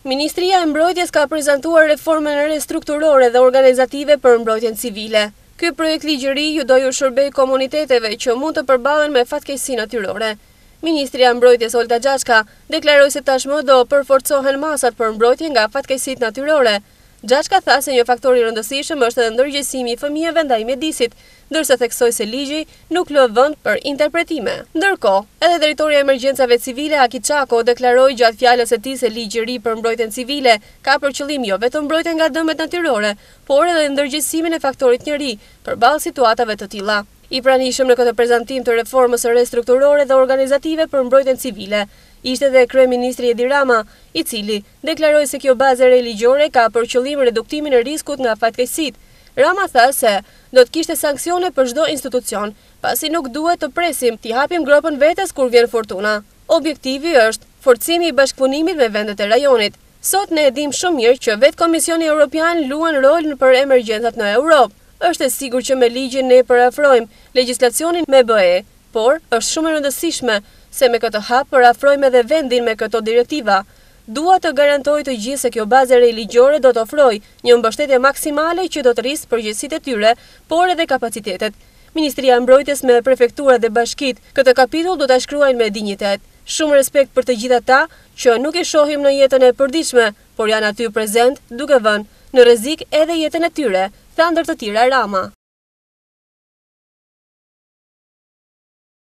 Ministria e Mbrojtjes ka prezantuar reformën restrukturore dhe organizative për mbrojtjen civile. Ky projekt ligjëri do ju shërbej komuniteteve që mund të përballen me fatkeqësi natyrore. Ministria e Mbrojtjes Olta Xhaçka deklaroi se tashmë do përforcohen masat për mbrojtje nga fatkeqësitë natyrore. Xhaçka tha se një faktor i rëndësishëm është edhe ndërgjegjësimi i fëmijëve ndaj mjedisit, ndërsa theksoi se ligji nuk lë vend për interpretime. Ndërkohë, edhe drejtori i emergjencave civile Aki Çako deklaroi gjatë fjalës së tij se ligji i ri për mbrojtjen civile ka për qëllim jo vetëm mbrojtjen nga dëmet natyrore, por edhe ndërgjegjësimin e faktorit njerëj përballë situatave të tilla. I pranishëm në këtë prezantim të reformës restrukturore dhe organizative për mbrojtjen civile ishte dhe kryeministri Edi Rama, i cili deklaroi se kjo bazë re ligjore ka për qëllim reduktimin e riskut nga fatkeqësitë. Rama tha se do të kishte sanksione për çdo institucion, pasi nuk duhet të presim t'i hapim gropën vetes kur vjen fortuna. Objektivi është forcimi i bashkëpunimit me vendet e rajonit. Sot ne e dim shumë mirë që vetë Komisioni Evropian luan rolin për emergjencat në Europë. Është e sigurt që me ligjin ne parafrojmë legjislacionin me BE, por është shumë e rëndësishme se me këtë hap parafrojmë edhe vendin me këto direktiva. Dua të garantoj të gjithë se kjo bazë re ligjore do të ofrojë një mbështetje maksimale që do të rrisë përgjegjësitë e tyre, por edhe kapacitetet. Ministria e Mbrojtjes me prefekturat dhe bashkitë këtë kapitull do ta shkruajnë me dinjitet. Shumë respekt për të gjithë ata që nuk i shohim në jetën e përditshme, por janë aty prezent duke vënë në rrezik edhe jetën e tyre, tha ndër të tjera Rama.